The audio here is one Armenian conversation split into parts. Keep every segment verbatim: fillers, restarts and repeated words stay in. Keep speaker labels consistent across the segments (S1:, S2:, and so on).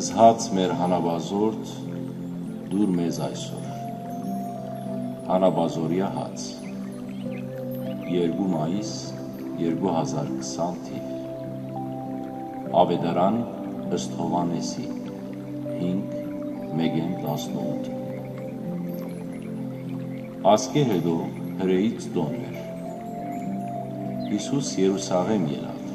S1: Զհաց մեր հանաբազորդ դուր մեզ այսօր, հանաբազորյա հաց, երկու մայիս երկու հազար քսան թիվ, Ավետարան ըստ Հովհաննեսի, հինգ մեկ տասնութ։ Ասկե հետո հրեից տոն էր, Հիսուս Երուսաղեմ ելավ,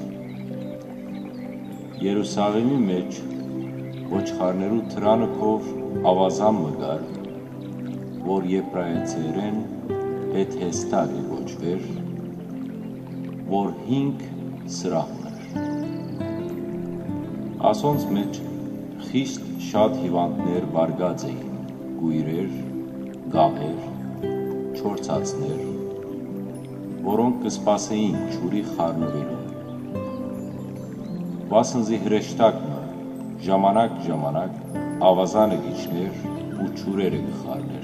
S1: Երուսաղեմի մեջ ոչխարներու թրանը քով ավազան մգար, որ եբրայեցերեն Բեթհեսդա կոչվեր, որ հինգ սրահն էր։ Ասոնց մեջ խիստ շատ հիվանդներ բարգած էին, գույրեր, գաղեր, չորցածներ, որոնք կսպասեին ջուրի խառնվելուն։ Վասնզի հրեշտակը ժամանակ ժամանակ ավազանը գիչներ ու ջուրերը կխառներ։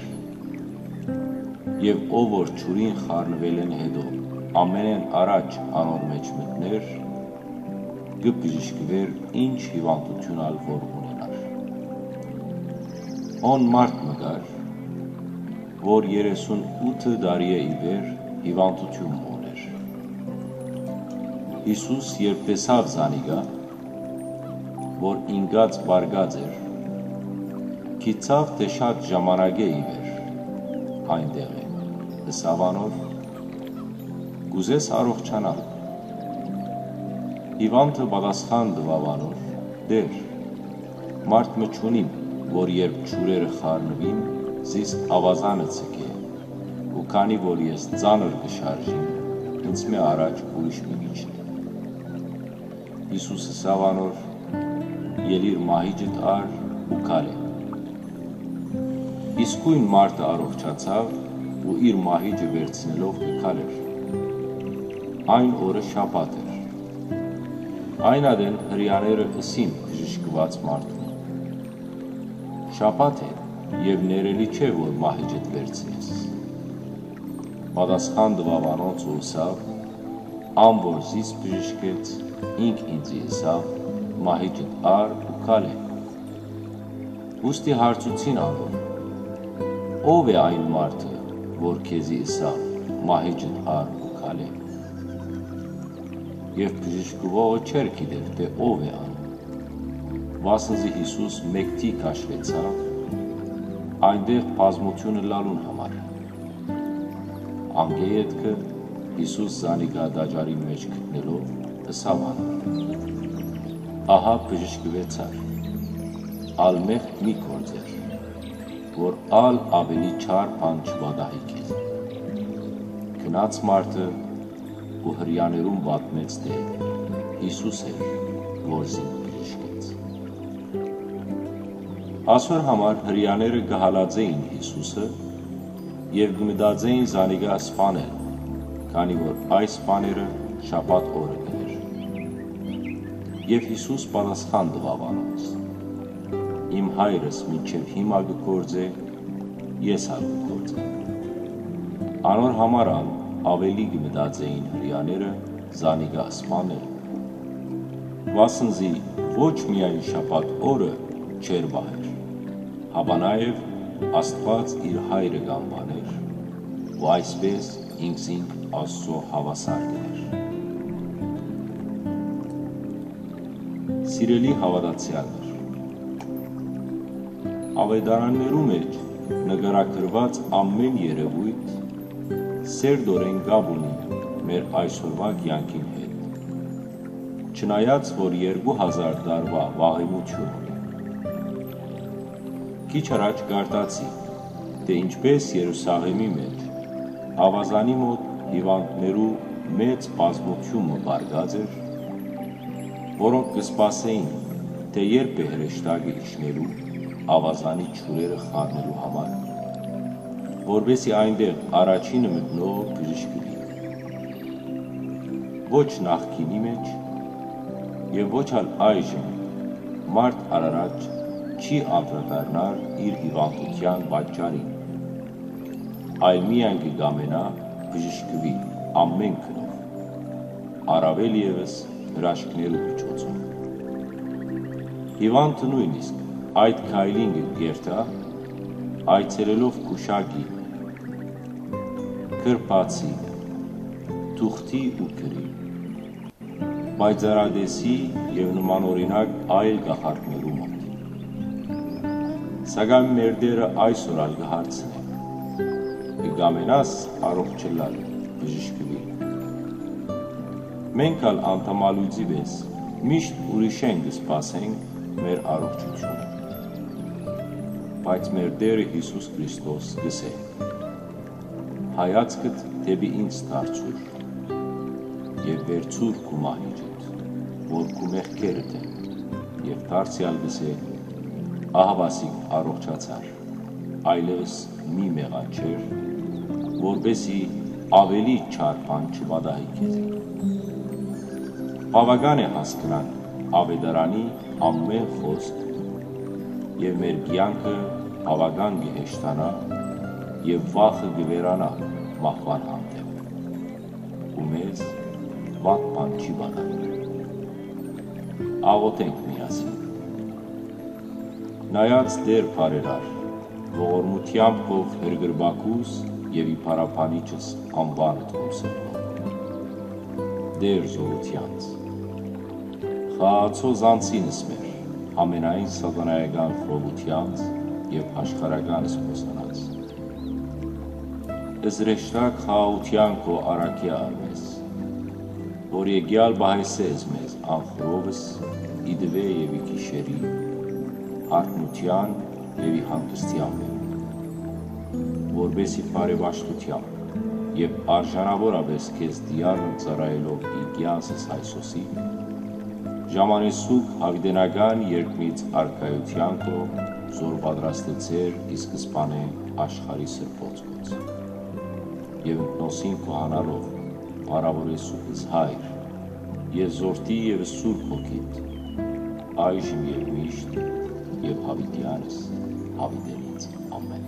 S1: Եվ ով որ ջուրին խառնվել են հետո ամենեն առաջ անոր մեջ մտներ, կբժշկվեր ինչ հիվանդություն ալ որ ունենար։ On մարդ մգար, որ երեսունութ տարի է իվեր հիվանդություն ուներ։ Հիսուս երբ տեսավ զանիգա, որ ինգած բարգած էր, գիտավ թե շատ ժամանակ է իվեր այնտեղ է, հսավ անոր, գուզես առողջանալ։ Հիվանդը պատասխան տվավ անոր, դեր, մարդ մը չունիմ, որ երբ ջուրերը խառնվին, զիս ավազանը ցկե, ու քանի որ ես ծանր կշարժիմ, ինձ մե առաջ ուրիշ մի գիչնի։ Հիսուս հսավ անոր, ելիր մահիջդ ար ու քալե։ Իսկույն մարդը առողջացավ ու իր մահիջը վերցնելով կքալեր։ Այն օրը շաբաթ էր։ Այն ադեն հրեաները ըսին բժշկված մարդուն։ Շաբաթ է եւ ներելի չէ, որ մահիջդ վերցնես։ Պատասխան տվավ անոնց ու ըսավ, ան որ զիս բժշկեց, ինք ինձի ըսավ, մահիջդ ար ու քալե։ Ուստի հարցուցին անոր, ով է այն մարդը, որ քեզի ըսավ, մահիջդ ար ու քալե։ Եվ բժշկվողը չէր գիտեր, թե ով է ան։ Վասնզի Հիսուս մեկթի քաշվեցավ, այնտեղ բազմությունը լալուն համար։ Անգե ետքը Հիսուս զանիգա դաջարի մեջ գտնելով ըսավ անոր, ահա բժշկվեցար, ալ մեղք մի կործեր, որ ալ ավելի չար բան չվադահի քեզ։ Գնաց մարդը ու հրեաներուն պատմեց, թե Հիսուս էր, որ զին բժշկեց։ Այսօր համար հրեաները կհալածեին Հիսուսը եւ կմտածեին զանիգա սպանել, քանի որ այս բաները շաբաթ օրը կներ։ Եվ Հիսուս պատասխան տվավ անոնց. Իմ հայրս մինչև հիմա կգործե, ես ալ կգործեմ։ Անոր համար ալ ավելի կմտածեին հրեաները զանիգա սպանել։ Վասնզի ոչ միայն շաբաթ օրը չէր վահեր, հապա նաև Աստված իր հայրը կանվաներ, ու այսպես ինքզինք Աստծո հավասար կներ։ Սիրելի հավատացյալներ, ավետարաններու մեջ նկարագրված ամեն երևույթ սերտորեն կապ ունի մեր այսօրվա կյանքին հետ, չնայած որ երկու հազար տարվա վաղեմություն ունի։ Քիչ առաջ կարդացի, թե ինչպես Երուսաղեմի մեջ ավազանի մոտ հիվանդներու մեծ բազմությունը բարգած էր, որոնք կսպասեին, թե երբ է հրեշտակը իջնելու ավազանի ջուրերը խառնելու համար, որպեսզի այնտեղ առաջինը մտնող բժշկվի։ Ոչ նախկինի մեջ եւ ոչ ալ այժմ մարդ Արարած չի անդրադառնար իր հիվանդության պատճառին, այլ միայն կգամենա բժշկվի ամեն քնով, առավել ևս հրաշքներու միջոցով։ Հիվանդը նույնիսկ այդ քայլին գերտա, այցելելով քուշակի, կրպացի, թուղթի ու գրի, պայծառադեսի և նմանօրինակ այլ գաղափարներու մոտ։ Սակայն մեր դերը այսօր ալ կհարցնենք, կգամենաս առողջ լալ բժշկվի։ Մենք ալ անդամալույցի վես միշտ ուրիշեն կսպասենք մեր առողջությունը։ Բայց մեր Տերը Հիսուս Քրիստոս գսե. հայացքդ դեպի ինձ դարձուր և վերցուր քու մահիճդ, որ քու մեղքերդ են, և դարձյալ գսե. ահավասիկ առողջացար, այլևս մի մեղանչեր, որպեսզի ավելի չար բան չպատահի քեզ։ Բավական է հասկանանք ավետարանի ամեն խոսք և մեր կյանքը բավական կհեշտանա և վախը կվերանա մահվան հանդեպ ու մեզ վատ բան չի պատահի։ Աղոթենք միասին։ Նայած Տեր բարերար, ողորմությամբ քով հրգրբակուս և իբարաբանիչս անվանդ ուսերնով։ Տեր զորությանց, խաղացո զանցինս մեր, ամենայն սատանայական խրովությանց և աշխարհական սփոսանած։ Զրեշտակ խաղաղության քո առաքյա արմես, որ եկյալ բահեսես մեզ անխրովս, իդվե և իքիշերի, արթնության և ի հանգստյան մեր, որպեսզի բարեբաշխությամբ և արժանավորապես քեզ դիարն ծառայելով իգյանսս Հայսոսի, ժամանեսուկ հավիտենական երկմից արքայության քո զոր պատրաստեցեր ի սկզբանե աշխարհի սրբոցքոց, և ընկնոսին քահանալով փառավորեսուկս Հայր, և զորտի և Սուրբ Հոգիդ, այժմ և միշտ և հավիտյանս հավիտենից ամեն։